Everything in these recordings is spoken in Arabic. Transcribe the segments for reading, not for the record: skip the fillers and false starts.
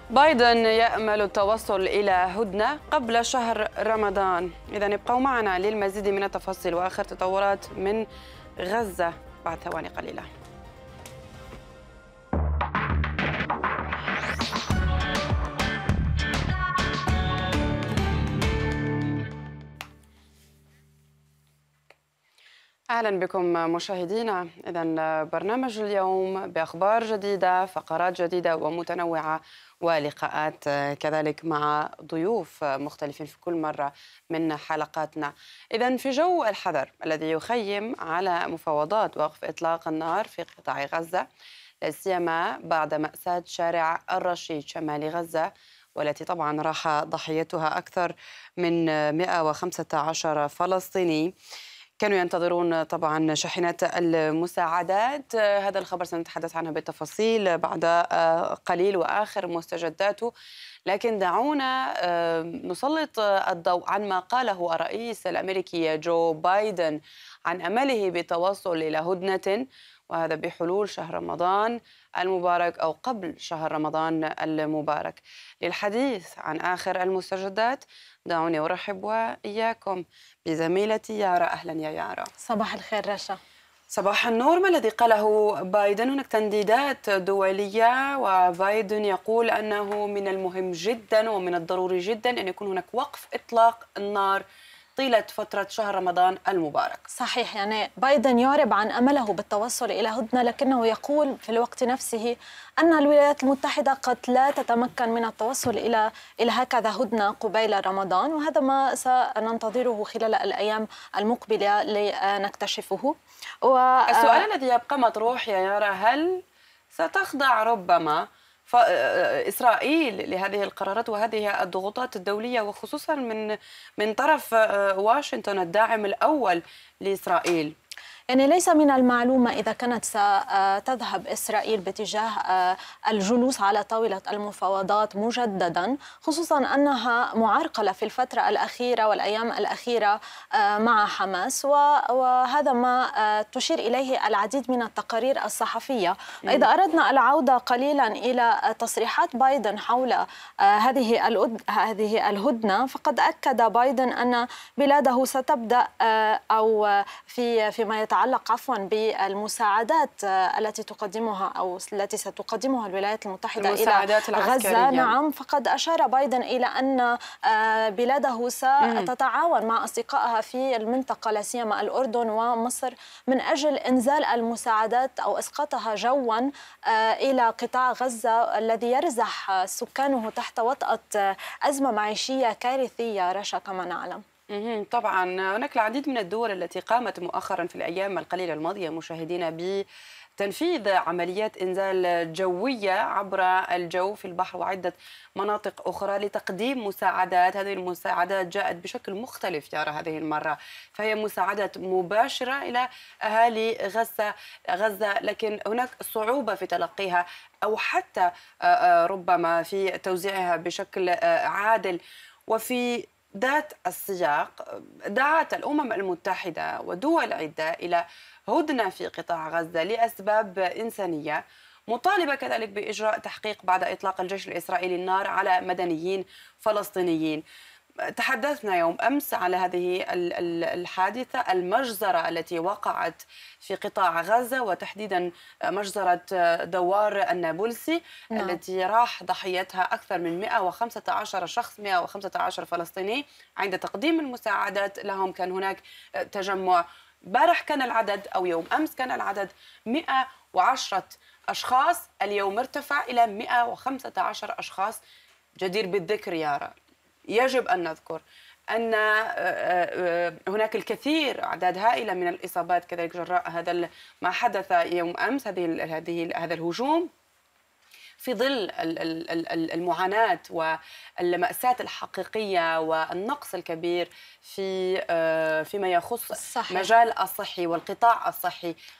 بايدن يأمل التوصل إلى هدنة قبل شهر رمضان. إذا ابقوا معنا للمزيد من التفاصيل وآخر تطورات من غزة بعد ثواني قليلة. أهلا بكم مشاهدينا. إذا برنامج اليوم بأخبار جديدة، فقرات جديدة ومتنوعة، ولقاءات كذلك مع ضيوف مختلفين في كل مرة من حلقاتنا. إذا في جو الحذر الذي يخيم على مفاوضات وقف إطلاق النار في قطاع غزة، لا سيما بعد مأساة شارع الرشيد شمال غزة، والتي طبعا راح ضحيتها أكثر من 115 فلسطيني كانوا ينتظرون طبعا شاحنات المساعدات. هذا الخبر سنتحدث عنه بالتفاصيل بعد قليل وآخر مستجداته، لكن دعونا نسلط الضوء عن ما قاله الرئيس الأمريكي جو بايدن عن أمله بالتوصل إلى هدنة، وهذا بحلول شهر رمضان المبارك أو قبل شهر رمضان المبارك. للحديث عن آخر المستجدات دعوني أرحب وإياكم بزميلتي يارا. أهلا يا يارا. صباح الخير رشا. صباح النور. ما الذي قاله بايدن؟ هناك تنديدات دولية، وبايدن يقول أنه من المهم جدا ومن الضروري جدا أن يكون هناك وقف إطلاق النار طيلة فترة شهر رمضان المبارك. صحيح، يعني بايدن يعرب عن أمله بالتوصل إلى هدنة، لكنه يقول في الوقت نفسه أن الولايات المتحدة قد لا تتمكن من التوصل إلى هكذا هدنة قبيل رمضان، وهذا ما سننتظره خلال الأيام المقبلة لنكتشفه. السؤال الذي يبقى مطروح يا يارا، هل ستخضع ربما إسرائيل لهذه القرارات وهذه الضغوطات الدولية، وخصوصا من طرف واشنطن الداعم الأول لإسرائيل؟ يعني ليس من المعلومة إذا كانت ستذهب إسرائيل باتجاه الجلوس على طاولة المفاوضات مجددا، خصوصا أنها معرقلة في الفترة الأخيرة والأيام الأخيرة مع حماس، وهذا ما تشير إليه العديد من التقارير الصحفية. إذا أردنا العودة قليلا إلى تصريحات بايدن حول هذه الهدنة، فقد أكد بايدن أن بلاده ستبدأ أو فيما يتعلق بالمساعدات التي تقدمها أو التي ستقدمها الولايات المتحدة إلى غزة. نعم، فقد أشار بايدن إلى أن بلاده ستتعاون مع أصدقائها في المنطقة، لا سيما الأردن ومصر، من أجل إنزال المساعدات أو إسقاطها جوا إلى قطاع غزة الذي يرزح سكانه تحت وطأة أزمة معيشية كارثية رشا كما نعلم. طبعا هناك العديد من الدول التي قامت مؤخرا في الأيام القليلة الماضية مشاهدينا بتنفيذ عمليات إنزال جوية عبر الجو في البحر وعدة مناطق أخرى لتقديم مساعدات. هذه المساعدات جاءت بشكل مختلف يارا هذه المرة، فهي مساعدات مباشرة إلى أهالي غزة، لكن هناك صعوبة في تلقيها أو حتى ربما في توزيعها بشكل عادل. وفي ذات السياق دعت الأمم المتحدة ودول عدة إلى هدنة في قطاع غزة لأسباب إنسانية، مطالبة كذلك بإجراء تحقيق بعد إطلاق الجيش الإسرائيلي النار على مدنيين فلسطينيين. تحدثنا يوم أمس على هذه الحادثة، المجزرة التي وقعت في قطاع غزة، وتحديدا مجزرة دوار النابلسي التي راح ضحيتها أكثر من 115 شخص، 115 فلسطيني. عند تقديم المساعدات لهم كان هناك تجمع. بارح كان العدد أو يوم أمس كان العدد 110 أشخاص، اليوم ارتفع إلى 115 أشخاص. جدير بالذكر يارا، يجب أن نذكر أن هناك الكثير، أعداد هائلة من الإصابات كذلك جراء هذا ما حدث يوم أمس، هذا الهجوم، في ظل المعاناة والمأساة الحقيقية والنقص الكبير فيما يخص مجال الصحي والقطاع الصحي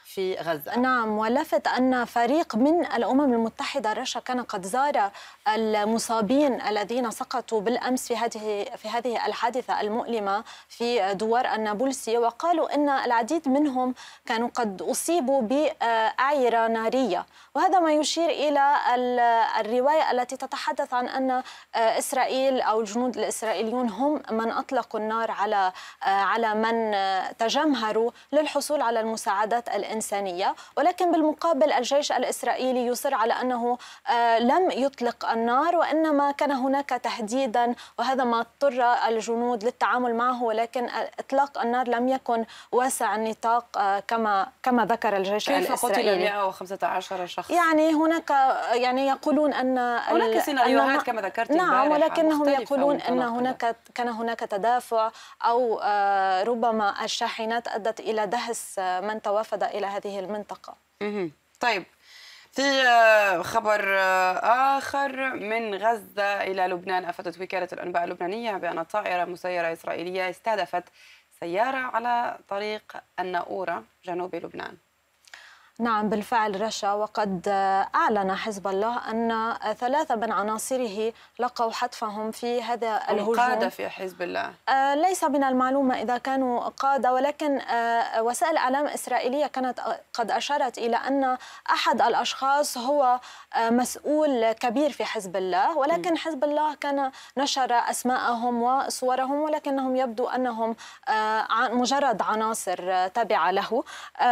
في غزة. نعم، ولفت أن فريق من الأمم المتحدة رشا كان قد زار المصابين الذين سقطوا بالأمس في هذه الحادثة المؤلمة في دوار النابلسي، وقالوا أن العديد منهم كانوا قد أصيبوا بأعيرة نارية، وهذا ما يشير إلى الرواية التي تتحدث عن أن إسرائيل أو الجنود الإسرائيليون هم من أطلقوا النار على من تجمهروا للحصول على المساعدات الإنسانية. ولكن بالمقابل الجيش الإسرائيلي يصر على أنه لم يطلق النار، وإنما كان هناك تهديدا، وهذا ما اضطر الجنود للتعامل معه، ولكن إطلاق النار لم يكن واسع النطاق كما ذكر الجيش الإسرائيلي. كيف قتل 115 شخص؟ يعني هناك يقولون أن هناك سيناريوهات كما ذكرت. نعم، ولكنهم يقولون أن كان هناك تدافع أو ربما الشاحنات أدت إلى دهس من توافد إلى هذه المنطقة. طيب، في خبر آخر من غزة إلى لبنان، أفادت وكالة الأنباء اللبنانية بأن طائرة مسيرة إسرائيلية استهدفت سيارة على طريق الناؤورة جنوب لبنان. نعم بالفعل رشا، وقد أعلن حزب الله أن 3 من عناصره لقوا حتفهم في هذا الهجوم. قادة في حزب الله؟ ليس من المعلومة إذا كانوا قادة، ولكن وسائل الإعلام الإسرائيلية كانت قد أشارت إلى أن أحد الأشخاص هو مسؤول كبير في حزب الله، ولكن حزب الله كان نشر أسماءهم وصورهم، ولكنهم يبدو أنهم مجرد عناصر تابعة له.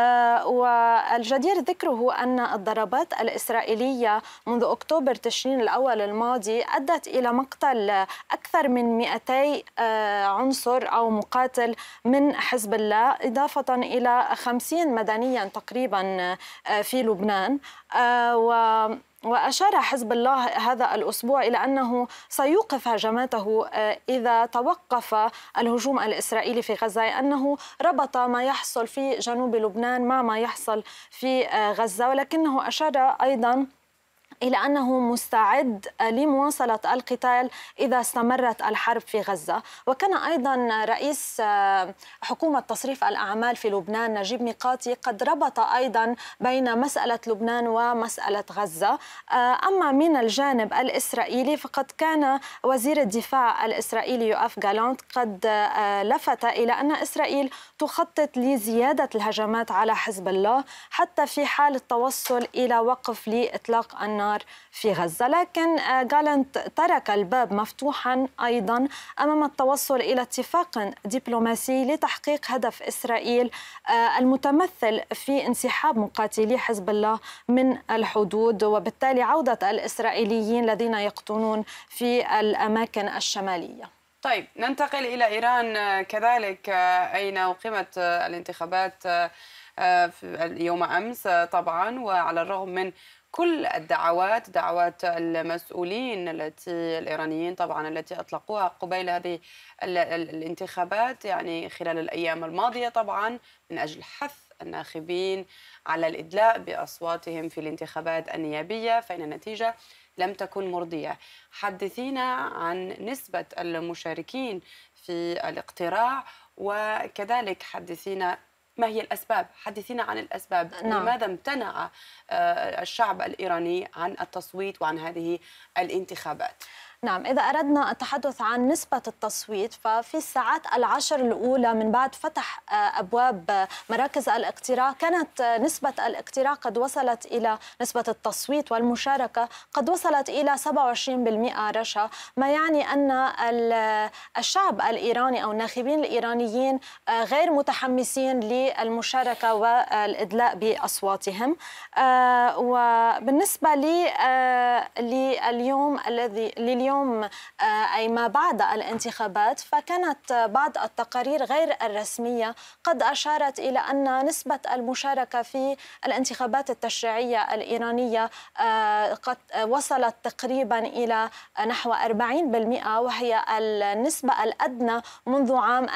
والجدير ذكره أن الضربات الإسرائيلية منذ أكتوبر تشرين الأول الماضي أدت إلى مقتل أكثر من 200 عنصر أو مقاتل من حزب الله، إضافة إلى 50 مدنيا تقريبا في لبنان. وأشار حزب الله هذا الأسبوع إلى أنه سيوقف هجماته إذا توقف الهجوم الإسرائيلي في غزة، أنه ربط ما يحصل في جنوب لبنان مع ما يحصل في غزة، ولكنه أشار أيضا إلى أنه مستعد لمواصلة القتال إذا استمرت الحرب في غزة. وكان أيضا رئيس حكومة تصريف الأعمال في لبنان نجيب ميقاتي قد ربط أيضا بين مسألة لبنان ومسألة غزة. أما من الجانب الإسرائيلي فقد كان وزير الدفاع الإسرائيلي يوآف جالانت قد لفت إلى أن إسرائيل تخطط لزيادة الهجمات على حزب الله حتى في حال التوصل إلى وقف لإطلاق النار في غزة. لكن جالانت ترك الباب مفتوحا أيضا أمام التوصل إلى اتفاق دبلوماسي لتحقيق هدف إسرائيل المتمثل في انسحاب مقاتلي حزب الله من الحدود، وبالتالي عودة الإسرائيليين الذين يقطنون في الأماكن الشمالية. طيب، ننتقل إلى إيران كذلك، أين أقيمت الانتخابات يوم أمس طبعا، وعلى الرغم من كل دعوات المسؤولين الإيرانيين طبعا التي أطلقوها قبيل هذه الانتخابات، يعني خلال الأيام الماضية طبعا، من أجل حث الناخبين على الإدلاء بأصواتهم في الانتخابات النيابية، فإن النتيجة لم تكن مرضية. حدثينا عن نسبة المشاركين في الاقتراع، وكذلك حدثينا ما هي الأسباب؟ حدثينا عن الأسباب. نعم. لماذا امتنع الشعب الإيراني عن التصويت وعن هذه الانتخابات؟ نعم، إذا أردنا التحدث عن نسبة التصويت ففي الساعات العشر الأولى من بعد فتح أبواب مراكز الاقتراع كانت نسبة الاقتراع قد وصلت إلى نسبة التصويت والمشاركة قد وصلت إلى 27% رشا، ما يعني أن الشعب الإيراني أو الناخبين الإيرانيين غير متحمسين للمشاركة والإدلاء بأصواتهم. وبالنسبة لليوم أي ما بعد الانتخابات، فكانت بعض التقارير غير الرسمية قد أشارت إلى أن نسبة المشاركة في الانتخابات التشريعية الإيرانية قد وصلت تقريبا إلى نحو 40%، وهي النسبة الأدنى منذ عام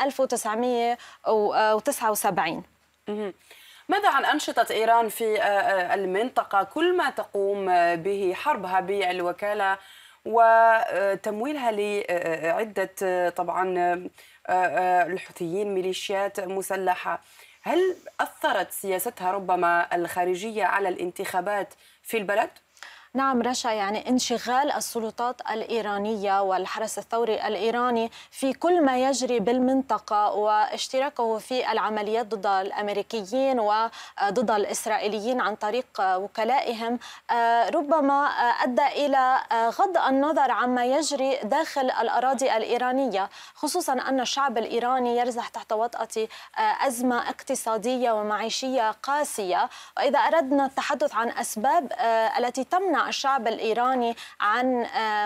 1979. ماذا عن أنشطة إيران في المنطقة؟ كل ما تقوم به حربها بالوكالة وتمويلها لعدة طبعا الحوثيين، ميليشيات مسلحة، هل أثرت سياستها ربما الخارجية على الانتخابات في البلد؟ نعم رشا، يعني انشغال السلطات الإيرانية والحرس الثوري الإيراني في كل ما يجري بالمنطقة واشتراكه في العمليات ضد الأمريكيين وضد الإسرائيليين عن طريق وكلائهم ربما أدى إلى غض النظر عما يجري داخل الأراضي الإيرانية، خصوصا أن الشعب الإيراني يرزح تحت وطأة أزمة اقتصادية ومعيشية قاسية. وإذا أردنا التحدث عن أسباب التي تمنع الشعب الإيراني عن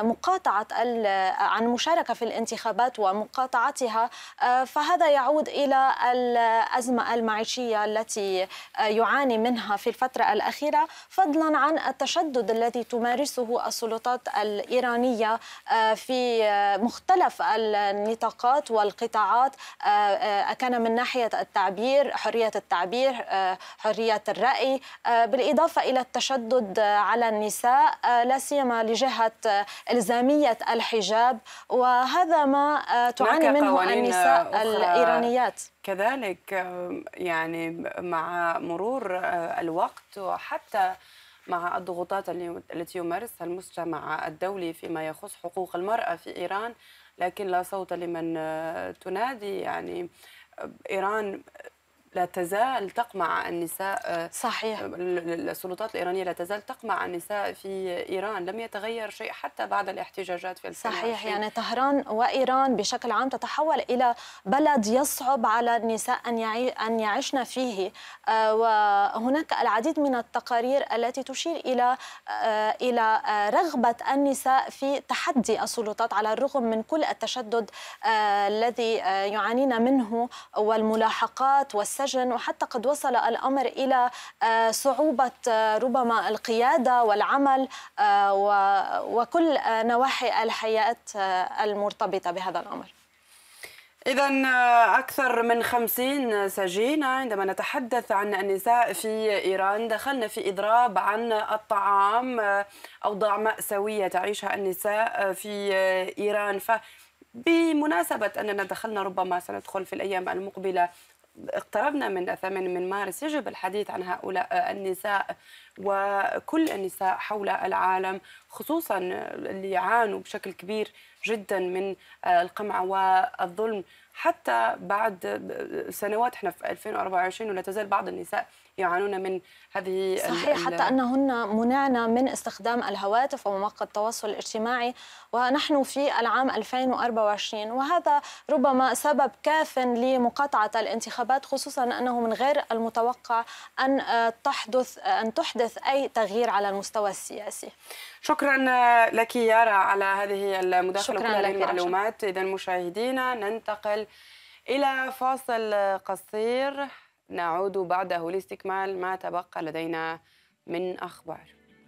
عن مشاركة في الانتخابات ومقاطعتها، فهذا يعود إلى الأزمة المعيشية التي يعاني منها في الفترة الأخيرة، فضلا عن التشدد الذي تمارسه السلطات الإيرانية في مختلف النطاقات والقطاعات، كان من ناحية التعبير، حرية التعبير، حرية الرأي، بالإضافة إلى التشدد على النساء، لا سيما لجهة إلزامية الحجاب، وهذا ما تعاني منه النساء الإيرانيات كذلك. يعني مع مرور الوقت وحتى مع الضغوطات التي يمارسها المجتمع الدولي فيما يخص حقوق المرأة في إيران، لكن لا صوت لمن تنادي. يعني إيران لا تزال تقمع النساء. صحيح. السلطات الإيرانية لا تزال تقمع النساء في إيران، لم يتغير شيء حتى بعد الاحتجاجات في 2020. صحيح، يعني طهران وإيران بشكل عام تتحول إلى بلد يصعب على النساء أن يعيشن فيه، وهناك العديد من التقارير التي تشير إلى رغبة النساء في تحدي السلطات على الرغم من كل التشدد الذي يعانين منه والملاحقات والسجن، وحتى قد وصل الأمر إلى صعوبة ربما القيادة والعمل وكل نواحي الحياة المرتبطة بهذا الأمر. إذن أكثر من 50 سجينة. عندما نتحدث عن النساء في إيران دخلنا في إضراب عن الطعام، أوضاع مأساوية تعيشها النساء في إيران. فبمناسبة أننا دخلنا، ربما سندخل في الأيام المقبلة، اقتربنا من 8 من مارس، يجب الحديث عن هؤلاء النساء وكل النساء حول العالم، خصوصا اللي يعانوا بشكل كبير جدا من القمع والظلم حتى بعد سنوات. احنا في 2024 ولا تزال بعض النساء يعانون من هذه. صحيح، حتى أنهن منعن من استخدام الهواتف ومواقع التواصل الاجتماعي، ونحن في العام 2024، وهذا ربما سبب كاف لمقاطعة الانتخابات، خصوصا أنه من غير المتوقع أن تحدث أي تغيير على المستوى السياسي. شكرا لك يارا على هذه المداخلة وكل هذه المعلومات. إذا مشاهدينا ننتقل إلى فاصل قصير، نعود بعده لاستكمال ما تبقى لدينا من أخبار.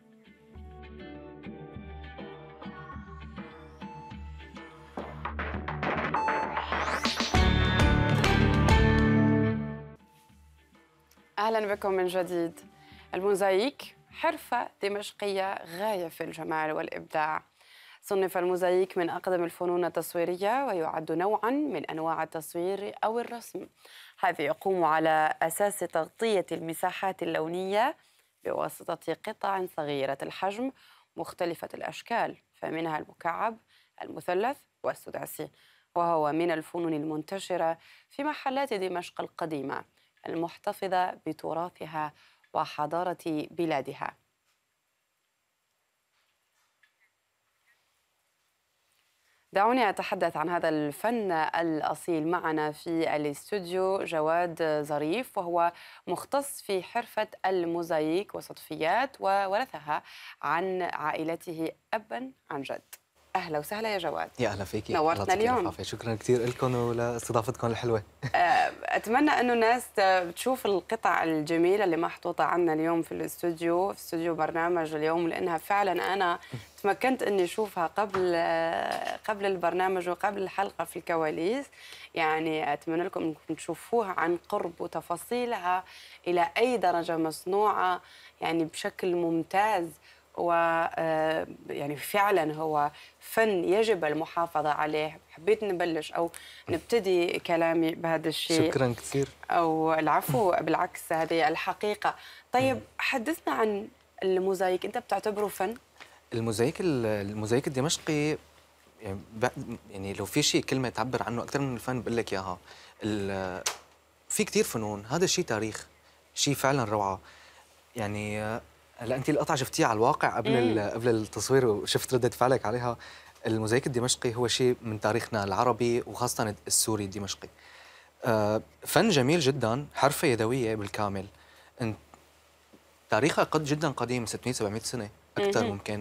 أهلا بكم من جديد. الموزايك حرفة دمشقية غاية في الجمال والإبداع. صنف الموزايك من أقدم الفنون التصويرية ويعد نوعاً من أنواع التصوير أو الرسم. هذا يقوم على أساس تغطية المساحات اللونية بواسطة قطع صغيرة الحجم مختلفة الأشكال، فمنها المكعب، المثلث والسداسي، وهو من الفنون المنتشرة في محلات دمشق القديمة المحتفظة بتراثها وحضارة بلادها. دعوني أتحدث عن هذا الفن الأصيل. معنا في الاستوديو جواد ظريف، وهو مختص في حرفة الموزايك وسطفيات وورثها عن عائلته أبا عن جد. أهلا وسهلا يا جواد. يا أهلا فيك، نورتنا اليوم. شكرا كثير لكم ولاستضافتكم الحلوة. أتمنى أنه الناس تشوف القطع الجميلة اللي محطوطة عنا اليوم في الاستوديو، في استوديو برنامج اليوم، لأنها فعلا أنا تمكنت أني أشوفها قبل البرنامج وقبل الحلقة في الكواليس. يعني أتمنى لكم أنكم تشوفوها عن قرب وتفاصيلها إلى أي درجة مصنوعة يعني بشكل ممتاز و يعني فعلا هو فن يجب المحافظة عليه. حبيت نبلش أو نبتدي كلامي بهذا الشيء. شكرا كثير. أو العفو، بالعكس هذه الحقيقة. طيب حدثنا عن الموزايك، أنت بتعتبره فن؟ الموزايك الدمشقي يعني يعني لو في شيء كلمه تعبر عنه اكثر من الفن بقول لك اياها. في كثير فنون، هذا الشيء تاريخ، شيء فعلا روعه. يعني هلا انت القطعه شفتيها على الواقع قبل التصوير وشفت رده فعلك عليها. الموزايك الدمشقي هو شيء من تاريخنا العربي وخاصه السوري الدمشقي. فن جميل جدا، حرفه يدويه بالكامل. تاريخها قد جدا قديم، 600 700 سنه اكثر ممكن.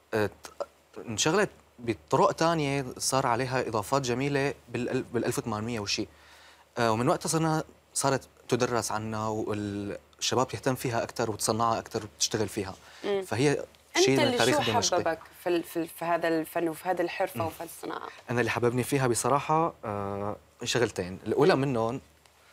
انشغلت بطرق ثانيه، صار عليها اضافات جميله بال 1800 وشيء. ومن وقتها صارت تدرس عنها والشباب تهتم فيها اكثر وتصنعها اكثر وتشتغل فيها. فهي شيء من التاريخ الدمشقي. انت اللي شو حببك في هذا الفن وفي هذه الحرفه وفي الصناعه؟ انا اللي حببني فيها بصراحه شغلتين. الاولى منهم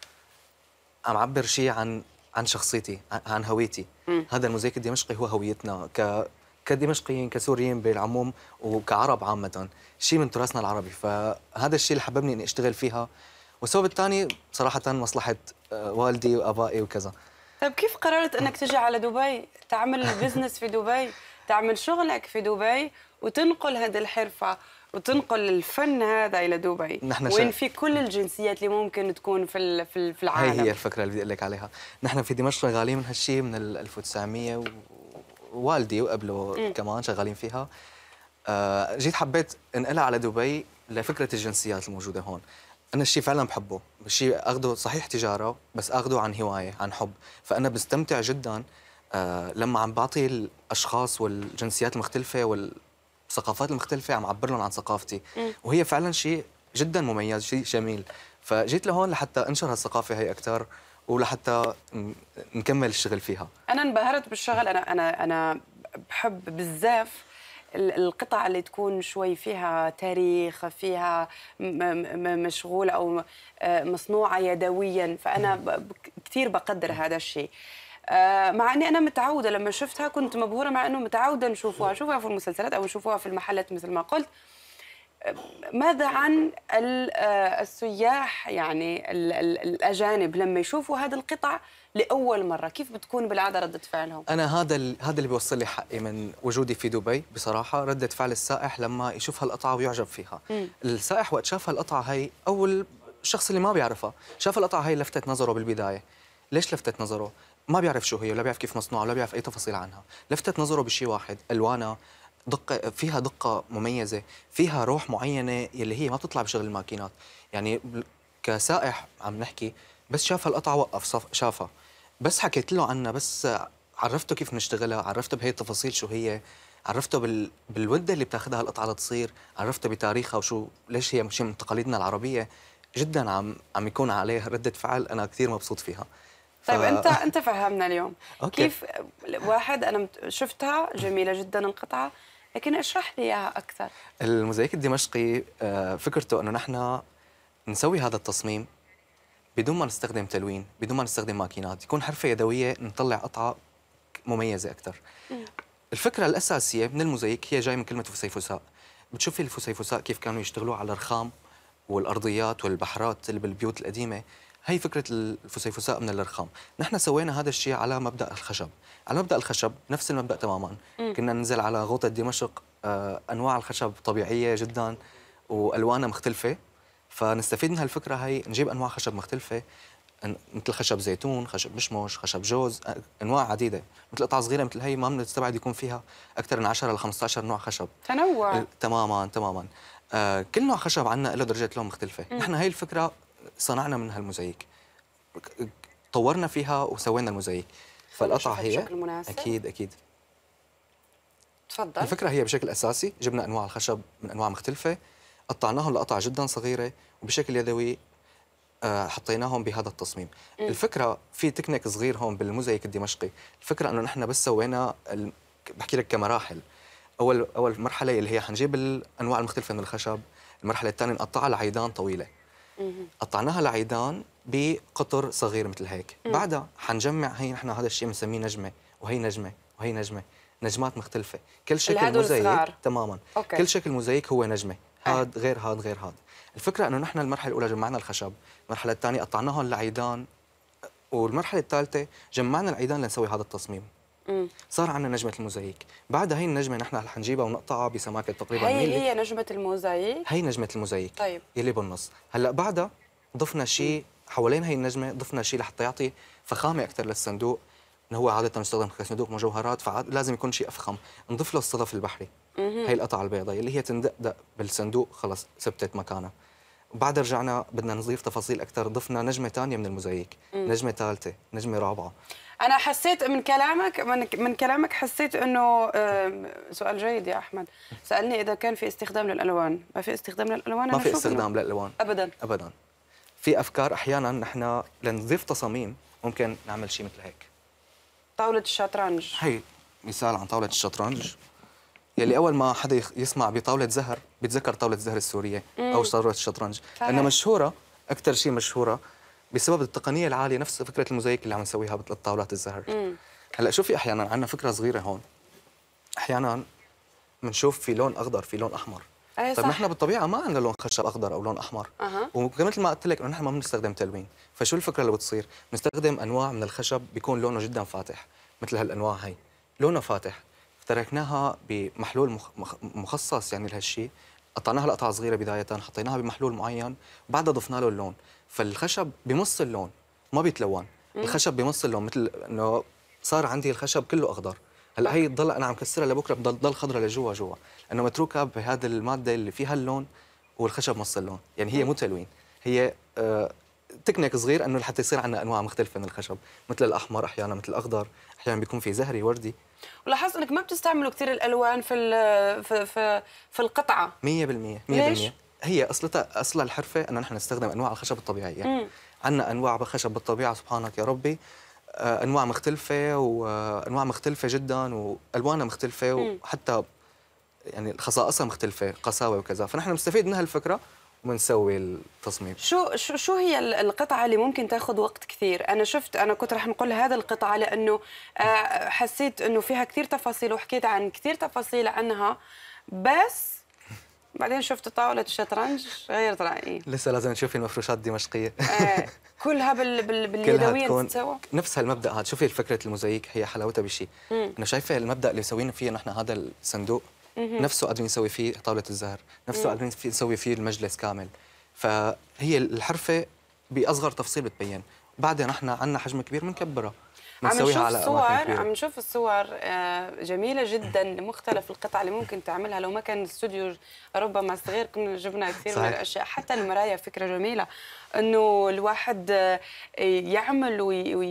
عم عبر شيء عن شخصيتي، عن هويتي. هذا الموزايك الدمشقي هو هويتنا كدمشقيين، كسوريين بالعموم، وكعرب عامة، شيء من تراثنا العربي. فهذا الشيء اللي حببني اني اشتغل فيها. والسبب الثاني صراحة مصلحة والدي وابائي وكذا. طيب كيف قررت انك تجي على دبي، تعمل بزنس في دبي، تعمل شغلك في دبي وتنقل هذه الحرفة وتنقل الفن هذا الى دبي، وين في كل الجنسيات اللي ممكن تكون في العالم؟ هي الفكرة اللي بدي اقول لك عليها. نحن في دمشق شغالين من هالشيء من 1900 ووالدي وقبله كمان شغالين فيها. جيت حبيت انقلها على دبي لفكرة الجنسيات الموجودة هون. أنا الشيء فعلا بحبه، الشيء أخذه صحيح تجارة بس أخذه عن هواية، عن حب. فأنا بستمتع جدا لما عم بعطي الأشخاص والجنسيات المختلفة والثقافات المختلفة عم عبر لهم عن ثقافتي. وهي فعلا شيء جدا مميز، شيء جميل. فجيت لهون لحتى أنشر هالثقافة هي أكثر ولحتى نكمل الشغل فيها. أنا انبهرت بالشغل. أنا بحب بزاف القطع اللي تكون شوي فيها تاريخ، فيها مشغولة أو مصنوعة يدويا، فأنا كثير بقدر هذا الشيء. مع أني أنا متعودة لما شفتها كنت مبهورة، مع أنه متعودة نشوفوها في المسلسلات أو نشوفوها في المحلات مثل ما قلت. ماذا عن السياح، يعني الأجانب لما يشوفوا هذه القطع لأول مرة، كيف بتكون بالعادة ردة فعلهم؟ أنا هذا اللي بيوصل لي حقي من وجودي في دبي بصراحة. ردة فعل السائح لما يشوف هالقطعة ويعجب فيها. السائح وقت شاف هالقطعة هي، أول الشخص اللي ما بيعرفها شاف القطعة هي لفتت نظره بالبداية. ليش لفتت نظره؟ ما بيعرف شو هي ولا بيعرف كيف مصنوعة ولا بيعرف أي تفاصيل عنها. لفتت نظره بشيء واحد، ألوانها فيها دقة مميزة، فيها روح معينة يلي هي ما بتطلع بشغل الماكينات. يعني كسائح عم نحكي، بس شاف القطعة وقف شافها، بس حكيت له عنها، بس عرفته كيف نشتغلها، عرفته بهي التفاصيل شو هي، عرفته بالودة اللي بتاخذها القطعة لتصير، عرفته بتاريخها وشو ليش هي شيء من تقاليدنا العربية. جدا عم يكون عليه ردة فعل أنا كثير مبسوط فيها. طيب انت فهمنا اليوم أوكي. كيف واحد انا شفتها جميلة جدا القطعة، لكن اشرح لي اياها اكثر. الموزايك الدمشقي فكرته انه نحن نسوي هذا التصميم بدون ما نستخدم تلوين، بدون ما نستخدم ماكينات، يكون حرفة يدوية نطلع قطعة مميزة أكثر. الفكرة الأساسية من الموزايك هي جاي من كلمة فسيفساء. بتشوفي الفسيفساء كيف كانوا يشتغلوا على الرخام والأرضيات والبحرات اللي بالبيوت القديمة. هي فكرة الفسيفساء من الرخام. نحن سوينا هذا الشيء على مبدأ الخشب. على مبدأ الخشب نفس المبدأ تماما. كنا ننزل على غوطة دمشق أنواع الخشب طبيعية جدا وألوانها مختلفة، فنستفيد من هالفكرة هي، نجيب أنواع خشب مختلفة مثل خشب زيتون، خشب مشمش، خشب جوز، أنواع عديدة. مثل قطعة صغيرة مثل هي ما بنستبعد يكون فيها أكثر من 10 ل 15 نوع خشب. تنوع. تماما. كل نوع خشب عندنا له درجة لون مختلفة. نحن هي الفكرة صنعنا منها الموزايك، طورنا فيها وسوينا الموزايك. فالقطعة هي أكيد تفضل. الفكرة هي بشكل أساسي جبنا أنواع الخشب من أنواع مختلفة، قطعناهم لقطع جدا صغيرة وبشكل يدوي حطيناهم بهذا التصميم. الفكرة في تكنيك صغير هون بالموزايك الدمشقي. الفكرة أنه نحن بس سوينا بحكي لك كمراحل. أول مرحلة اللي هي حنجيب الأنواع المختلفة من الخشب، المرحلة الثانية نقطعها لعيدان طويلة. قطعناها لعيدان بقطر صغير مثل هيك. بعدها حنجمع هي نحن هذا الشيء بنسميه نجمة، وهي نجمة وهي نجمة. نجمات مختلفه، كل شكل الهدول موزايك الصغار. تماما. أوكي. كل شكل موزايك هو نجمه، هاد غير هاد غير هاد. الفكره انه نحن المرحله الاولى جمعنا الخشب، المرحله الثانيه قطعناهم لعيدان، والمرحله الثالثه جمعنا العيدان لنسوي هذا التصميم. صار عندنا نجمه الموزايك. بعدها هي النجمه نحن رح نجيبها ونقطعها بسماكه تقريبا هي ملي. هي نجمة الموزايك. هي نجمه الموزايك. طيب. يلي بالنص. هلا بعدها ضفنا شيء حوالين هي النجمه، ضفنا شيء لحتى يعطي فخامه اكثر للصندوق، انه هو عاده يستخدم كصندوق مجوهرات، فلازم يكون شيء افخم. نضيف له الصدف البحري. هي القطعه البيضاء اللي هي تندقدق بالصندوق، خلص ثبتت مكانها. وبعد رجعنا بدنا نضيف تفاصيل اكثر، ضفنا نجمه ثانيه من الموزايك، نجمه ثالثه، نجمه رابعه. أنا حسيت من كلامك من كلامك حسيت إنه سؤال جيد يا أحمد. سألني إذا كان في استخدام للألوان. ما في استخدام للألوان؟ ما في استخدام للالوان أبدا ابدا. في افكار احيانا نحن لنضيف تصاميم ممكن نعمل شيء مثل هيك. طاولة الشطرنج. هي مثال عن طاوله الشطرنج، يلي اول ما حدا يسمع بطاوله زهر بيتذكر طاوله الزهر السوريه او طاوله الشطرنج، لانها مشهوره اكثر شيء مشهوره بسبب التقنيه العاليه، نفس فكره الموزايك اللي عم نسويها بالطاولات الزهر. هلا شوفي، احيانا عندنا فكره صغيره هون، احيانا بنشوف في لون اخضر، في لون احمر. أي طيب صح. نحن بالطبيعه ما عندنا لون خشب اخضر او لون احمر. ومثل ما قلت لك انه نحن ما بنستخدم تلوين، فشو الفكره اللي بتصير؟ بنستخدم انواع من الخشب بيكون لونه جدا فاتح، مثل هالانواع هي لونه فاتح، تركناها بمحلول مخصص يعني لهالشيء، قطعناها لقطع صغيره بدايه، حطيناها بمحلول معين، بعدها ضفنا له اللون، فالخشب بمص اللون ما بيتلون. الخشب بمص اللون، مثل انه صار عندي الخشب كله اخضر. هلا هي تضل انا عم كسرها لبكره بتضل خضره لجوا لانه متروكه بهذه الماده اللي فيها اللون والخشب مص اللون، يعني هي مو تلوين، هي تكنيك صغير انه لحتى يصير عندنا انواع مختلفه من الخشب، مثل الاحمر احيانا، مثل الاخضر احيانا، بيكون في زهري وردي. ولاحظت انك ما بتستعملوا كثير الالوان في القطعه. 100% 100%. ليش؟ هي اصلها الحرفه انه نحن نستخدم انواع الخشب الطبيعيه. عندنا انواع خشب بالطبيعه سبحانك يا ربي، انواع مختلفه وانواع مختلفه جدا والوانها مختلفه، وحتى يعني خصائصها مختلفه، قساوه وكذا، فنحن بنستفيد من هالفكره وبنسوي التصميم. شو هي القطعه اللي ممكن تاخذ وقت كثير؟ انا كنت رح نقول هذا القطعه لانه حسيت انه فيها كثير تفاصيل وحكيت عن كثير تفاصيل عنها، بس بعدين شفت طاوله الشطرنج غيرت رايي. لسه لازم نشوف المفروشات الدمشقيه. كلها باليدويه تتسوى. نفس هالمبدا هذا. شوفي فكره الموزايك هي حلاوتها بشيء، انا شايفه المبدا اللي مسوينا فيه نحن هذا الصندوق نفسه قادرين نسوي فيه طاوله الزهر، نفسه قادرين نسوي فيه المجلس كامل. فهي الحرفه باصغر تفصيل بتبين، بعدين نحن عندنا حجم كبير بنكبرها، بنسويها على اماكن كبيره. عم نشوف الصور جميله جدا لمختلف القطع اللي ممكن تعملها. لو ما كان الاستوديو ربما صغير كنا جبنا كثير صحيح. من الاشياء. حتى المرايا فكره جميله انه الواحد يعمل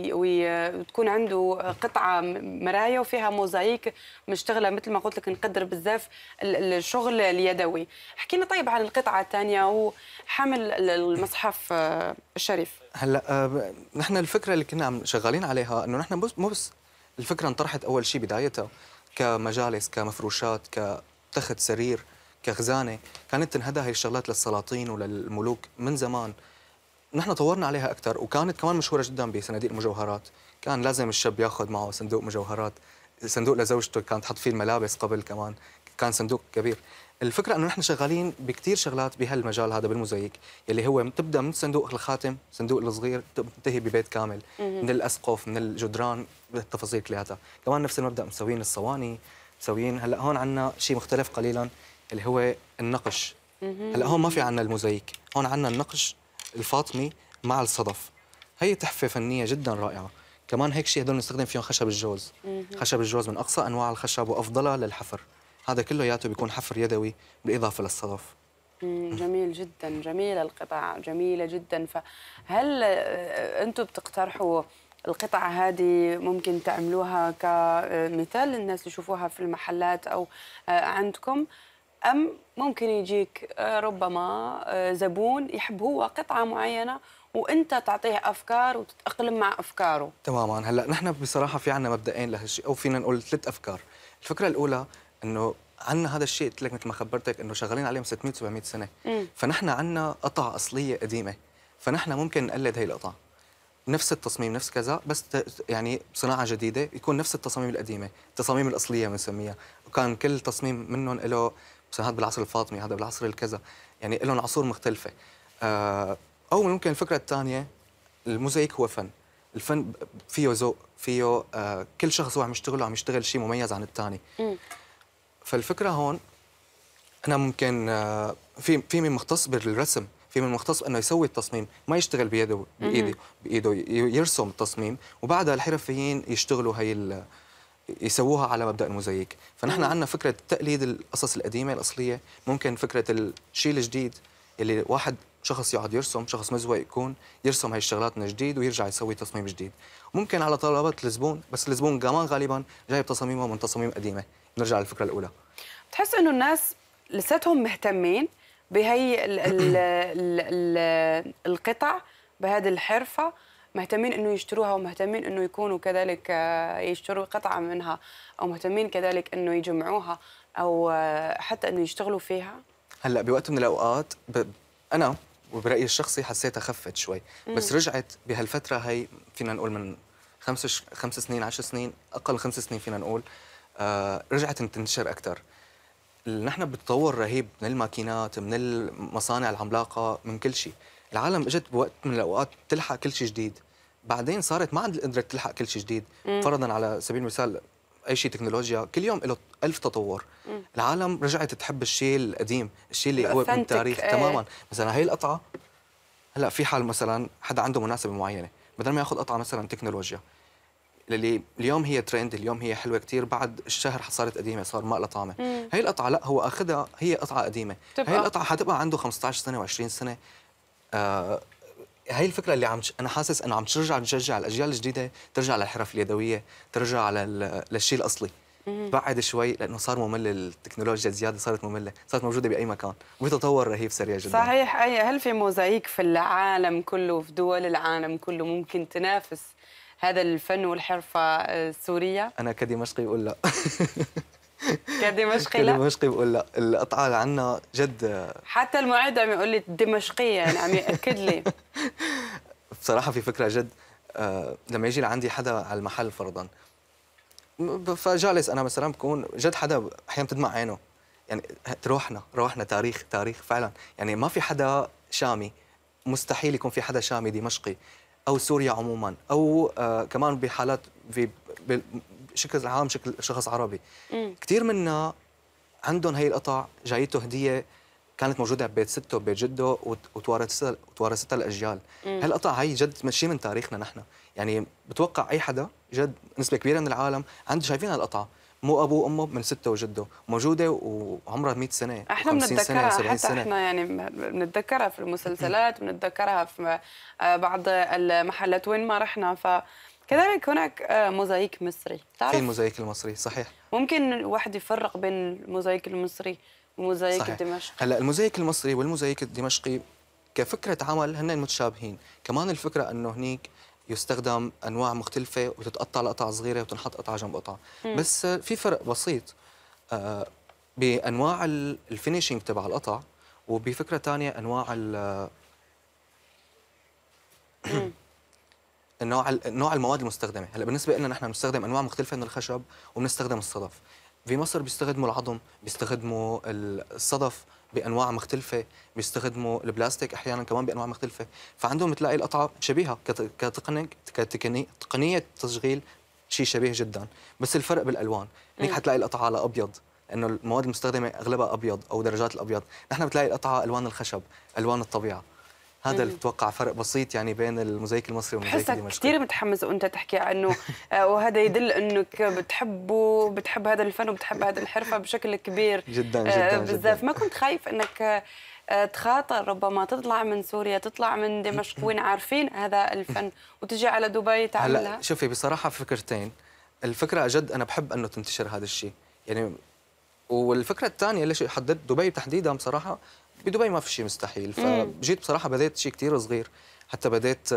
وتكون عنده قطعه مرايا وفيها موزايك مشتغله، مثل ما قلت لك نقدر بزاف الشغل اليدوي. حكينا طيب عن القطعه الثانيه وحمل المصحف الشريف. هلا نحن الفكره اللي كنا عم شغالين عليها انه نحن مو بس الفكره انطرحت اول شيء بدايتها كمجالس، كمفروشات، كتخت سرير، كخزانه، كانت تنهدى هي الشغلات للسلاطين وللملوك من زمان. نحن طورنا عليها اكثر، وكانت كمان مشهوره جدا بصناديق المجوهرات. كان لازم الشاب ياخذ معه صندوق مجوهرات، صندوق لزوجته كانت تحط فيه الملابس، قبل كمان كان صندوق كبير. الفكره انه نحن شغالين بكثير شغلات بهالمجال هذا بالموزايك، يلي هو بتبدا من صندوق الخاتم، صندوق الصغير، تنتهي ببيت كامل، من الاسقف، من الجدران، بالتفاصيل كلياتها. كمان نفس المبدا مسوين الصواني، مسوين. هلا هون عندنا شيء مختلف قليلا اللي هو النقش. هلا هون ما في عندنا الموزايك، هون عندنا النقش الفاطمي مع الصدف. هي تحفه فنيه جدا رائعه. كمان هيك شيء هدول نستخدم فيهم خشب الجوز. خشب الجوز من اقصى انواع الخشب وافضلها للحفر. هذا كلياته بيكون حفر يدوي بالاضافه للصدف. جميل جدا، جميله القطع، جميله جدا. فهل انتم بتقترحوا القطعه هذه ممكن تعملوها كمثال للناس يشوفوها في المحلات او عندكم، ام ممكن يجيك ربما زبون يحب هو قطعه معينه وانت تعطيه افكار وتتاقلم مع افكاره؟ تماما. هلا نحن بصراحه في عندنا مبدئين لهالشيء، او فينا نقول 3 افكار. الفكره الاولى انه عندنا هذا الشيء قلت لك مثل ما خبرتك انه شغالين عليه 600 700 سنه، فنحن عندنا قطع اصليه قديمه، فنحن ممكن نقلد هي القطع. نفس التصميم نفس كذا، بس يعني صناعه جديده يكون نفس التصاميم القديمه، التصاميم الاصليه بنسميها، وكان كل تصميم منهم له مثلا هذا بالعصر الفاطمي، هذا بالعصر الكذا، يعني لهم عصور مختلفه. او ممكن الفكره الثانيه، الموزايك هو فن. الفن فيه ذوق، فيه كل شخص هو عم يشتغل عم يشتغل شيء مميز عن الثاني. فالفكره هون انا ممكن في من مختص بالرسم، في من مختص انه يسوي التصميم، ما يشتغل بايده يرسم التصميم، وبعدها الحرفيين يشتغلوا يسووها على مبدا الموزايك. فنحن عندنا فكره تقليد القصص القديمه الاصليه، ممكن فكره الشيء الجديد اللي واحد شخص يقعد يرسم، شخص مزوق يكون يرسم هاي الشغلات من جديد ويرجع يسوي تصميم جديد. ممكن على طلبات الزبون، بس الزبون كمان غالبا جايب تصاميمه من تصاميم قديمه. نرجع للفكره الاولى، بتحس انه الناس لساتهم مهتمين بهي القطع، بهذه الحرفة، مهتمين انه يشتروها ومهتمين انه يكونوا كذلك يشتروا قطعة منها، او مهتمين كذلك انه يجمعوها، او حتى انه يشتغلوا فيها؟ هلا بوقت من الاوقات انا وبرايي الشخصي حسيتها خفت شوي، بس رجعت بهالفتره هي، فينا نقول من 5 سنين 10 سنين، اقل 5 سنين فينا نقول، رجعت تنتشر اكثر. نحن بتطور رهيب من الماكينات، من المصانع العملاقه، من كل شيء. العالم اجت بوقت من الاوقات تلحق كل شيء جديد، بعدين صارت ما عندها القدره تلحق كل شيء جديد. فرضا على سبيل المثال اي شيء تكنولوجيا كل يوم له 1000 تطور. العالم رجعت تحب الشيء القديم، الشيء اللي هو من التاريخ. تماما. مثلا هي القطعه، هلا في حال مثلا حدا عنده مناسبه معينه، بدل ما ياخذ قطعه مثلا تكنولوجيا اللي اليوم هي ترند، اليوم هي حلوه كثير، بعد الشهر صارت قديمه، صار ما لها طعمه. هي القطعه لا، هو اخذها هي قطعه قديمه، هي القطعه حتبقى عنده 15 سنه و20 سنه. هي الفكره اللي انا حاسس انه عم نشجع الاجيال الجديده ترجع للحرف اليدويه، ترجع للشيء الاصلي. بعد شوي لانه صار ممل، التكنولوجيا زياده صارت ممله، صارت موجوده باي مكان وبتطور رهيب سريع جدا. صحيح. هل في موزايك في العالم كله، في دول العالم كله، ممكن تنافس هذا الفن والحرفه السوريه؟ انا كدمشقي بقول لا. كدمشقي لا؟ كدمشقي بقول لا، القطعه اللي عندنا جد. حتى المعد عم يقول لي دمشقيه، يعني عم ياكد لي. بصراحه في فكره جد، لما يجي لعندي حدا على المحل فرضا، فجالس انا مثلا بكون جد حدا احيانا بتدمع عينه، يعني روحنا تاريخ فعلا. يعني ما في حدا شامي، مستحيل يكون في حدا شامي دمشقي او سوريا عموما، او كمان بحالات بشكل عام شكل شخص عربي. كثير منا عندهم هي القطع جايته هديه، كانت موجوده ببيت سته ببيت جده وتوارثتها الاجيال. هالقطع هي جد شيء من تاريخنا نحن. يعني بتوقع اي حدا جد، نسبه كبيره من العالم شايفين هالقطعه، مو ابوه وامه من سته وجده، موجوده وعمرها 100 سنه، احنا 50 سنه، 70 حتى سنه. احنا يعني بنتذكرها في المسلسلات، بنتذكرها في بعض المحلات وين ما رحنا. فكذلك هناك موزايك مصري، في الموزايك المصري صحيح. ممكن الواحد يفرق بين الموزايك المصري والموزايك الدمشقي؟ هلا الموزايك المصري والموزايك الدمشقي كفكره عمل هن متشابهين، كمان الفكره انه هنيك يستخدم انواع مختلفه وتتقطع لقطع صغيره وتنحط قطعه جنب قطعه. بس في فرق بسيط بانواع الفينيشينج تبع القطع، وبفكره ثانيه انواع نوع المواد المستخدمه. هلا بالنسبه لنا نحن بنستخدم انواع مختلفه من الخشب وبنستخدم الصدف. في مصر بيستخدموا العظم، بيستخدموا الصدف بانواع مختلفه، بيستخدموا البلاستيك احيانا كمان بانواع مختلفه. فعندهم بتلاقي القطعه شبيهه تقنيه تشغيل، شيء شبيه جدا، بس الفرق بالالوان. هنيك حتلاقي القطعه على ابيض، لانه المواد المستخدمه اغلبها ابيض او درجات الابيض. نحن بتلاقي القطعه الوان الخشب، الوان الطبيعه. هذا اللي بتوقع فرق بسيط يعني بين الموزايك المصري والموزايك الدمشقي. بحسك كثير متحمس وانت تحكي عنه، وهذا يدل انك بتحب هذا الفن وبتحب هذه الحرفه بشكل كبير جدا جدا بزاف. ما كنت خايف انك تخاطر ربما تطلع من سوريا، تطلع من دمشق وين عارفين هذا الفن، وتجي على دبي تعملها؟ هلا شوفي بصراحه فكرتين. الفكره جد انا بحب انه تنتشر هذا الشيء يعني، والفكره الثانيه ليش حددت دبي تحديدا بصراحه، بدبي ما في شيء مستحيل. فجيت بصراحه بديت شيء كثير صغير، حتى بديت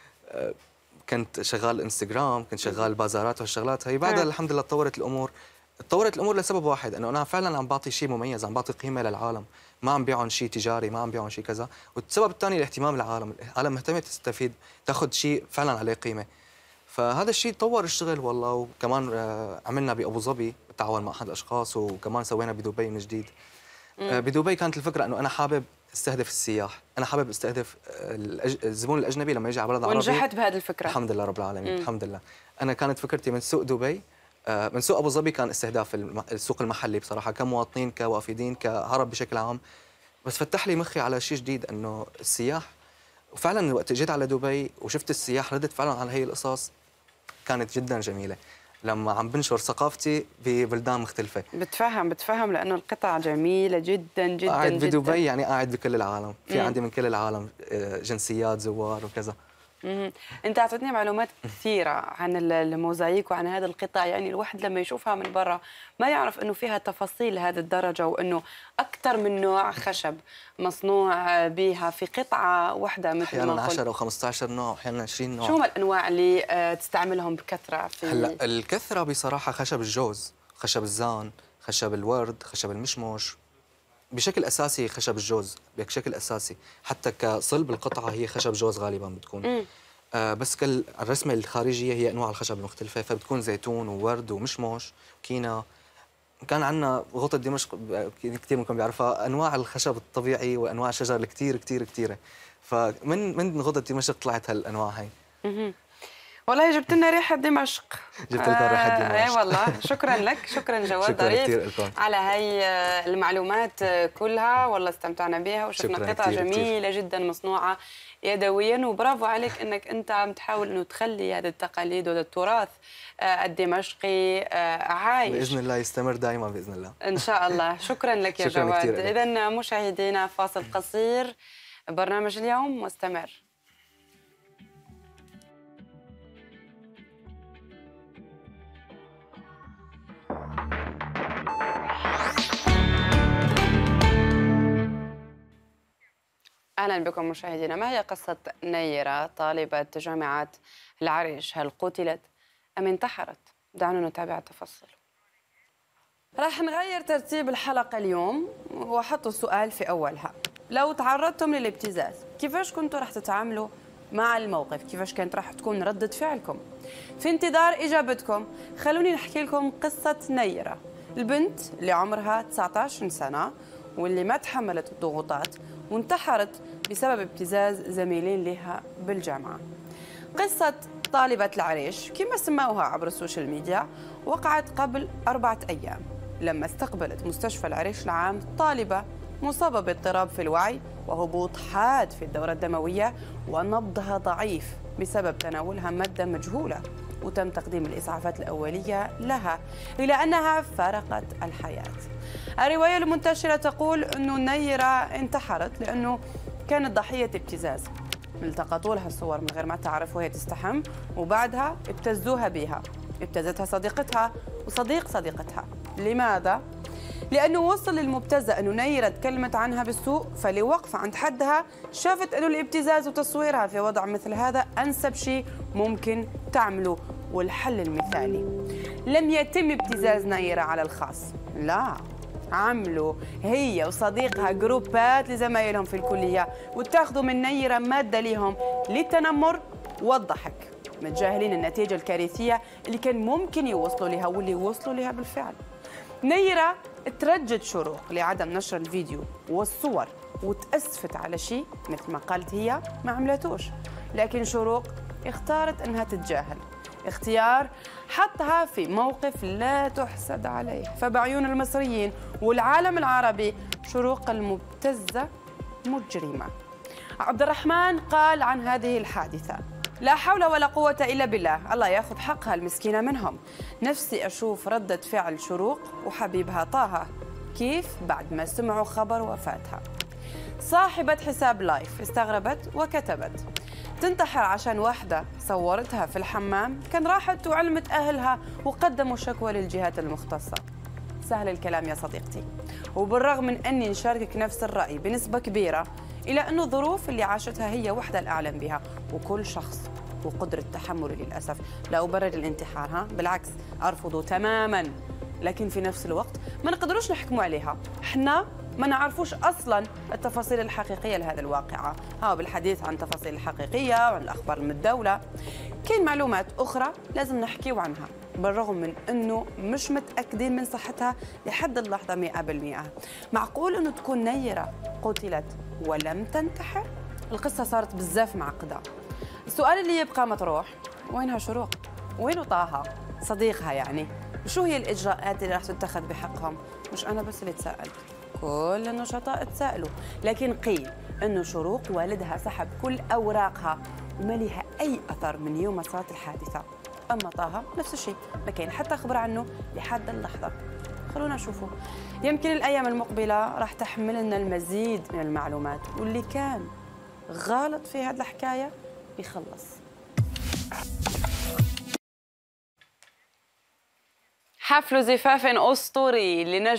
كنت شغال انستغرام، كنت شغال بازارات وهالشغلات هي. بعدها الحمد لله تطورت الامور، تطورت الامور لسبب واحد، انه انا فعلا عم بعطي شيء مميز، عم بعطي قيمه للعالم، ما عم بيعهم شيء تجاري، ما عم بيعهم شيء كذا. والسبب الثاني الاهتمام العالم مهتمه تستفيد، تاخذ شيء فعلا عليه قيمه. فهذا الشيء طور الشغل والله. وكمان عملنا بابو ظبي بالتعاون مع احد الاشخاص، وكمان سوينا بدبي من جديد. بدبي كانت الفكره انه انا حابب استهدف السياح، انا حابب استهدف الزبون الاجنبي لما يجي على بلد عربي. ونجحت بهذه الفكره الحمد لله رب العالمين. الحمد لله. انا كانت فكرتي من سوق دبي، من سوق ابو ظبي كان استهداف السوق المحلي بصراحه، كمواطنين كوافدين كعرب بشكل عام. بس فتح لي مخي على شيء جديد، انه السياح. وفعلا وقت جيت على دبي وشفت السياح ردت فعلا على هي القصص كانت جدا جميله، لما عم بنشر ثقافتي ببلدان مختلفه. بتفهم لانه القطع جميله جدا جدا قاعد جدا. بدبي يعني قاعد بكل العالم، في عندي من كل العالم جنسيات زوار وكذا. انت اعطيتني معلومات كثيره عن الموزاييك وعن هذه القطع، يعني الواحد لما يشوفها من برا ما يعرف انه فيها تفاصيل لهذه الدرجه، وانه اكثر من نوع خشب مصنوع بها في قطعه واحده مثل ما قلت. احيانا 10 و 15 نوع، احيانا 20 نوع. شو هم الانواع اللي تستعملهم بكثره في؟ هلا الكثره بصراحه خشب الجوز، خشب الزان، خشب الورد، خشب المشمش. بشكل اساسي خشب الجوز بشكل اساسي، حتى كصلب القطعه هي خشب جوز غالبا بتكون. بس الرسمه الخارجيه هي انواع الخشب المختلفه، فبتكون زيتون وورد ومشمش وكينا. كان عندنا غوطه دمشق كثير منكم بيعرفها، انواع الخشب الطبيعي وانواع الشجر الكثير كثير كثيره. فمن غوطه دمشق طلعت هالانواع هي. والله جبت لنا ريحه دمشق. جبت لنا ريحه دمشق. اي والله. شكرا لك، شكرا جواد ظريف على هي المعلومات كلها. والله استمتعنا بها وشفنا قطع جميله جدا مصنوعه يدويا، وبرافو عليك انك انت عم تحاول انه تخلي هذه التقاليد وهذا التراث الدمشقي عايش. باذن الله يستمر دائما باذن الله ان شاء الله. شكرا لك يا جواد. اذا مشاهدينا فاصل قصير، برنامج اليوم مستمر. أهلا بكم مشاهدينا. ما هي قصة نيرة طالبة جامعة العريش؟ هل قتلت أم انتحرت؟ دعونا نتابع التفاصيل. راح نغير ترتيب الحلقة اليوم وحطوا السؤال في أولها. لو تعرضتم للابتزاز كيفاش كنتوا راح تتعاملوا مع الموقف؟ كيفاش كانت راح تكون ردة فعلكم؟ في انتظار إجابتكم خلوني نحكي لكم قصة نيرة، البنت اللي عمرها 19 سنة واللي ما تحملت الضغوطات وانتحرت بسبب ابتزاز زميلين لها بالجامعة. قصة طالبة العريش كما سموها عبر السوشيال ميديا وقعت قبل 4 أيام لما استقبلت مستشفى العريش العام طالبة مصابة باضطراب في الوعي وهبوط حاد في الدورة الدموية ونبضها ضعيف بسبب تناولها مادة مجهولة، وتم تقديم الإسعافات الأولية لها إلى أنها فارقت الحياة. الرواية المنتشرة تقول أنه نيرة انتحرت لأنه كانت ضحية ابتزاز، التقطوا لها الصور من غير ما تعرف وهي تستحم، وبعدها ابتزوها بها، ابتزتها صديقتها وصديق صديقتها. لماذا؟ لأنه وصل للمبتزة أنه نيرة تكلمت عنها بالسوء، فلوقف عند حدها شافت أنه الابتزاز وتصويرها في وضع مثل هذا أنسب شيء ممكن تعمله والحل المثالي. لم يتم ابتزاز نيرة على الخاص، لا، عملوا هي وصديقها جروبات لزمايلهم في الكلية واتخذوا من نيرة مادة لهم للتنمر والضحك، متجاهلين النتيجة الكارثية اللي كان ممكن يوصلوا لها واللي وصلوا لها بالفعل. نيرة ترجت شروق لعدم نشر الفيديو والصور وتأسفت على شيء مثل ما قالت هي ما عملتوش، لكن شروق اختارت انها تتجاهل، اختيار حطها في موقف لا تحسد عليه. فبعيون المصريين والعالم العربي شروق المبتزة مجرمة. عبد الرحمن قال عن هذه الحادثة: لا حول ولا قوة إلا بالله، الله ياخذ حقها المسكينة منهم. نفسي أشوف ردة فعل شروق وحبيبها طه كيف بعد ما سمعوا خبر وفاتها. صاحبة حساب لايف استغربت وكتبت: تنتحر عشان واحدة صورتها في الحمام، كان راحت وعلمت أهلها وقدموا شكوى للجهات المختصة. سهل الكلام يا صديقتي، وبالرغم من أني نشاركك نفس الرأي بنسبة كبيرة، إلى أن الظروف اللي عاشتها هي وحدة الأعلم بها، وكل شخص وقدرة تحمله للأسف. لا أبرر الانتحار، بالعكس أرفضه تماما، لكن في نفس الوقت ما نقدروش نحكموا عليها، احنا ما نعرفوش اصلا التفاصيل الحقيقيه لهذه الواقعه. بالحديث عن التفاصيل الحقيقيه وعن الاخبار المتداوله، كاين معلومات اخرى لازم نحكيو عنها بالرغم من انه مش متاكدين من صحتها لحد اللحظه 100%. معقول انه تكون نيره قتلت ولم تنتحر؟ القصه صارت بزاف معقده. السؤال اللي يبقى مطروح، وينها شروق؟ وينه طه صديقها يعني؟ وشو هي الاجراءات اللي راح تتخذ بحقهم؟ مش انا بس اللي تساءلت، كل النشطاء تساءلوا، لكن قيل انه شروق والدها سحب كل اوراقها وما لها اي اثر من يوم ما صارت الحادثه. اما طه نفس الشيء، ما كاين حتى خبر عنه لحد اللحظه. خلونا نشوفوا، يمكن الايام المقبله راح تحمل لنا المزيد من المعلومات، واللي كان غلط في هذه الحكايه يخلص. حفل زفاف أسطوري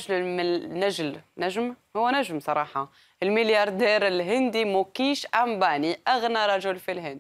نجم صراحة، الملياردير الهندي موكيش أمباني، أغنى رجل في الهند.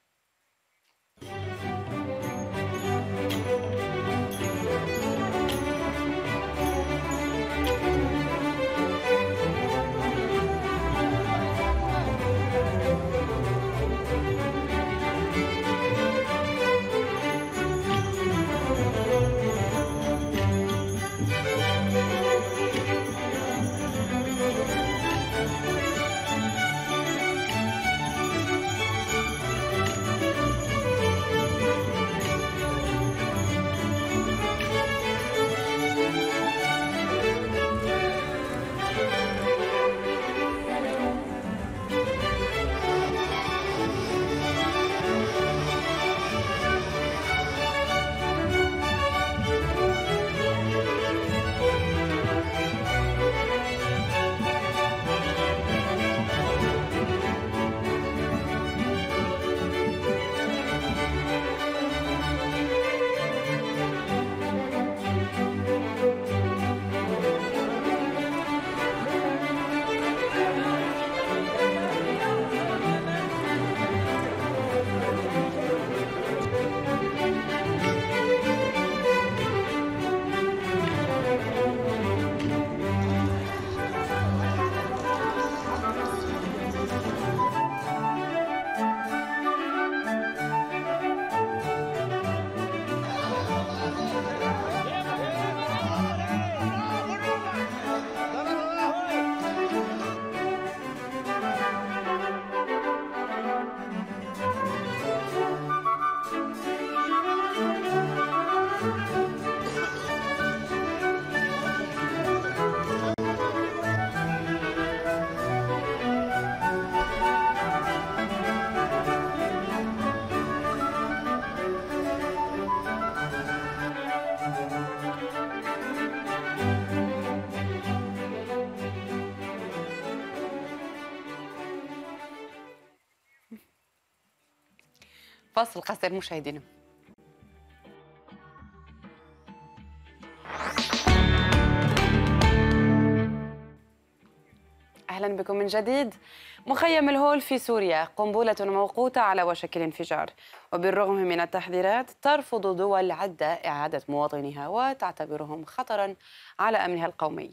فاصل قصير مشاهدينا. أهلا بكم من جديد. مخيم الهول في سوريا قنبلة موقوتة على وشك الانفجار، وبالرغم من التحذيرات ترفض دول عدة إعادة مواطنيها وتعتبرهم خطرا على أمنها القومي.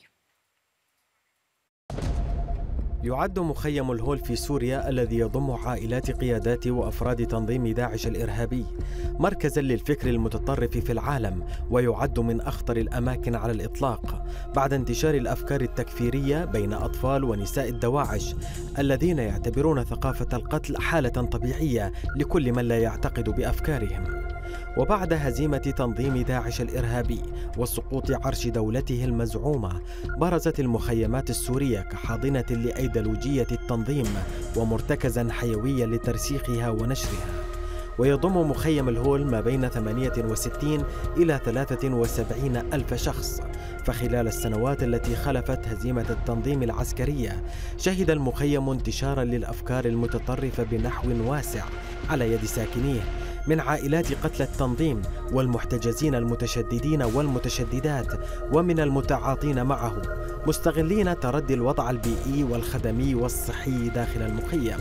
يعد مخيم الهول في سوريا الذي يضم عائلات قيادات وأفراد تنظيم داعش الإرهابي مركزاً للفكر المتطرف في العالم، ويعد من أخطر الأماكن على الإطلاق بعد انتشار الأفكار التكفيرية بين أطفال ونساء الدواعش الذين يعتبرون ثقافة القتل حالة طبيعية لكل من لا يعتقد بأفكارهم. وبعد هزيمة تنظيم داعش الإرهابي وسقوط عرش دولته المزعومة، برزت المخيمات السورية كحاضنة لأيديولوجية التنظيم ومرتكزاً حيوياً لترسيخها ونشرها. ويضم مخيم الهول ما بين 68 إلى 73 ألف شخص. فخلال السنوات التي خلفت هزيمة التنظيم العسكرية، شهد المخيم انتشاراً للأفكار المتطرفة بنحو واسع على يد ساكنيه، من عائلات قتلى التنظيم والمحتجزين المتشددين والمتشددات ومن المتعاطين معه، مستغلين تردي الوضع البيئي والخدمي والصحي داخل المخيم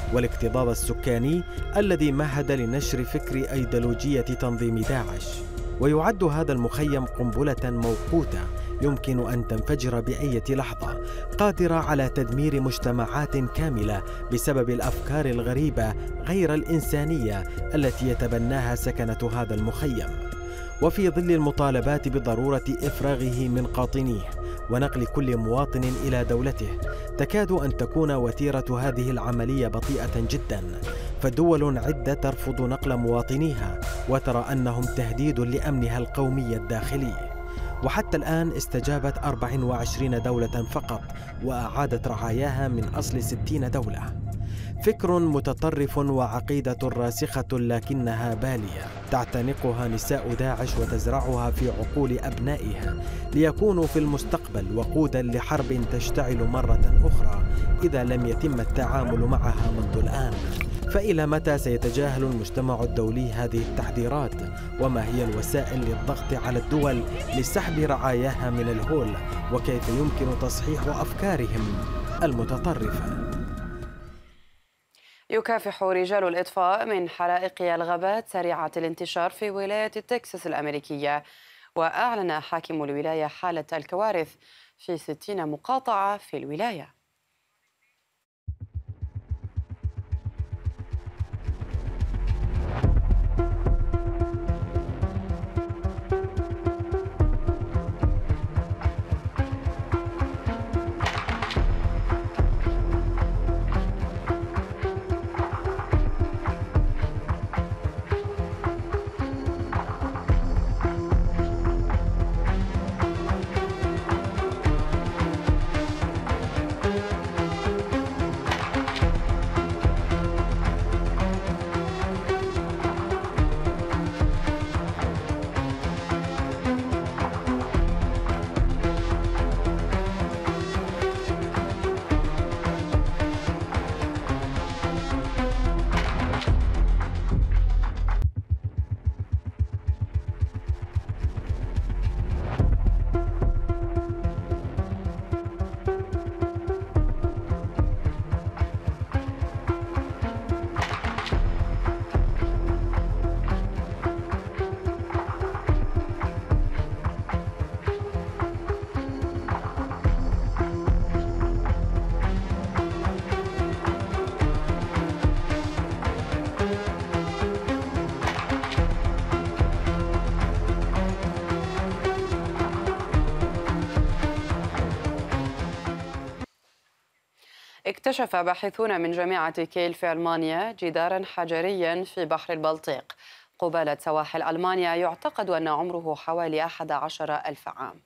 والاكتظاظ السكاني الذي مهد لنشر فكر أيديولوجية تنظيم داعش. ويعد هذا المخيم قنبلة موقوتة يمكن أن تنفجر بأي لحظة، قادرة على تدمير مجتمعات كاملة بسبب الأفكار الغريبة غير الإنسانية التي يتبناها سكنة هذا المخيم. وفي ظل المطالبات بضرورة إفراغه من قاطنيه ونقل كل مواطن إلى دولته، تكاد أن تكون وتيرة هذه العملية بطيئة جدا، فدول عدة ترفض نقل مواطنيها وترى أنهم تهديد لأمنها القومي الداخلي. وحتى الآن استجابت 24 دولة فقط وأعادت رعاياها من أصل 60 دولة. فكر متطرف وعقيدة راسخة لكنها بالية تعتنقها نساء داعش وتزرعها في عقول أبنائها ليكونوا في المستقبل وقودا لحرب تشتعل مرة أخرى إذا لم يتم التعامل معها منذ الآن. فإلى متى سيتجاهل المجتمع الدولي هذه التحذيرات؟ وما هي الوسائل للضغط على الدول لسحب رعاياها من الهول؟ وكيف يمكن تصحيح أفكارهم المتطرفة؟ يكافح رجال الإطفاء من حرائق الغابات سريعة الانتشار في ولاية تكساس الأمريكية، وأعلن حاكم الولاية حالة الكوارث في 60 مقاطعة في الولاية. اكتشف باحثون من جامعة كيل في ألمانيا جداراً حجرياً في بحر البلطيق قبالة سواحل ألمانيا يعتقد أن عمره حوالي 11,000 عام.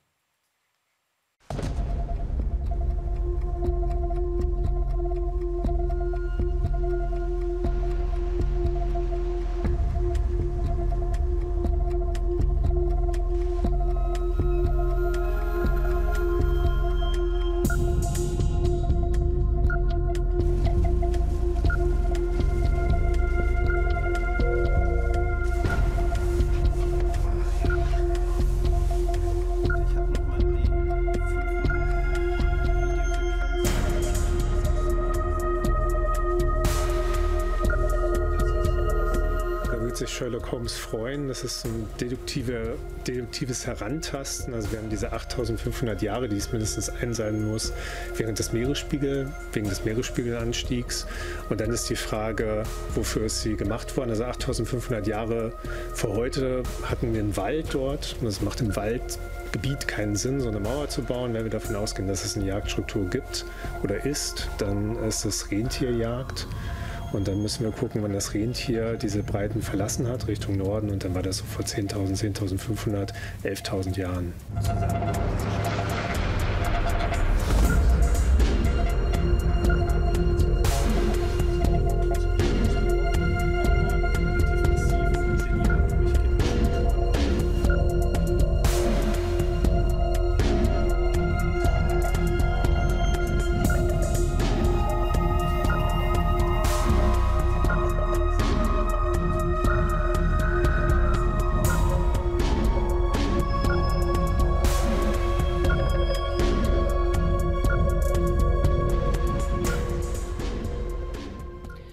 Sich Sherlock Holmes freuen. Das ist ein deduktives Herantasten. Also wir haben diese 8.500 Jahre, die es mindestens sein muss, wegen des Meeresspiegelanstiegs. Und dann ist die Frage, wofür ist sie gemacht worden? Also 8.500 Jahre vor heute hatten wir einen Wald dort. Und es macht im Waldgebiet keinen Sinn, so eine Mauer zu bauen. Wenn wir davon ausgehen, dass es eine Jagdstruktur gibt oder ist, dann ist es Rentierjagd. Und dann müssen wir gucken, wann das Rentier diese Breiten verlassen hat, Richtung Norden. Und dann war das so vor 10.000, 10.500, 11.000 Jahren.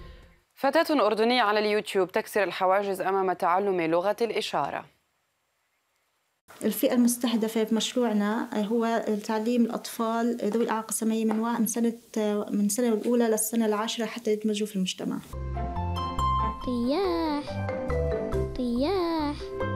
فتاة أردنية على اليوتيوب تكسر الحواجز أمام تعلم لغة الإشارة. الفئة المستهدفة بمشروعنا هو تعليم الأطفال ذوي الإعاقة السمعية من سنة الأولى للسنة العاشرة حتى يدمجوا في المجتمع. رياح رياح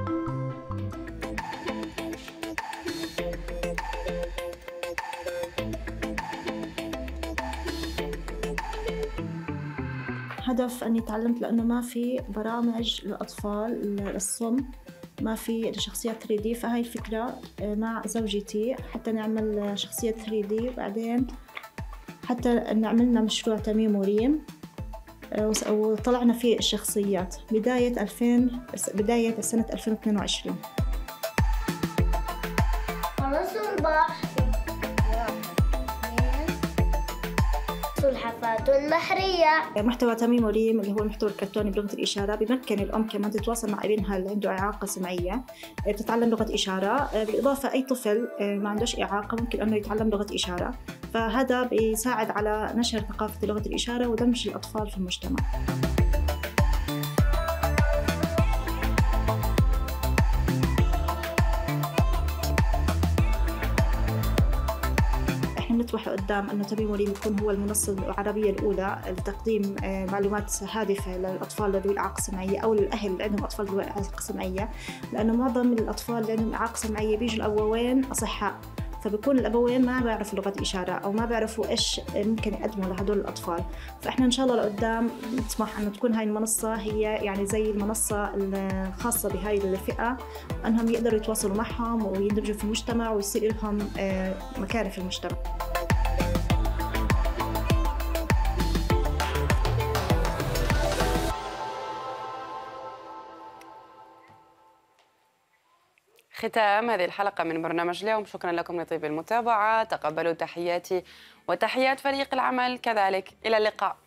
هدف أني تعلمت لأنه ما في برامج للأطفال الصم، ما في شخصيات 3D، فهاي الفكرة مع زوجتي حتى نعمل شخصية 3D، بعدين حتى نعملنا مشروع تميم وريم وطلعنا فيه الشخصيات بداية سنة 2022. سلحفاة البحرية. محتوى تميم وريم اللي هو المحتوى الكرتوني بلغة الإشارة بيمكن الأم كمان تتواصل مع ابنها اللي عنده إعاقة سمعية، بتتعلم لغة إشارة، بالإضافة أي طفل ما عندوش إعاقة ممكن أنه يتعلم لغة إشارة، فهذا بيساعد على نشر ثقافة لغة الإشارة ودمج الأطفال في المجتمع. نطمح قدام أنه تميم وريم يكون هو المنصة العربية الأولى لتقديم معلومات هادفة للأطفال ذوي الإعاقة السمعية أو للأهل اللي عندهم أطفال ذوي الإعاقة السمعية، لأنه معظم الأطفال اللي عندهم إعاقة سمعية بيجوا الأبوين أصحاء، فبكون الأبوين ما بيعرفوا لغة إشارة أو ما بيعرفوا إيش ممكن يقدموا لهدول الأطفال. فإحنا إن شاء الله لقدام نطمح أن تكون هاي المنصة هي يعني زي المنصة الخاصة بهاي الفئة، أنهم يقدروا يتواصلوا معهم ويندمجوا في المجتمع ويصير لهم مكانة في المجتمع. ختام هذه الحلقة من برنامج اليوم، شكرا لكم لطيب المتابعة، تقبلوا تحياتي وتحيات فريق العمل كذلك، إلى اللقاء.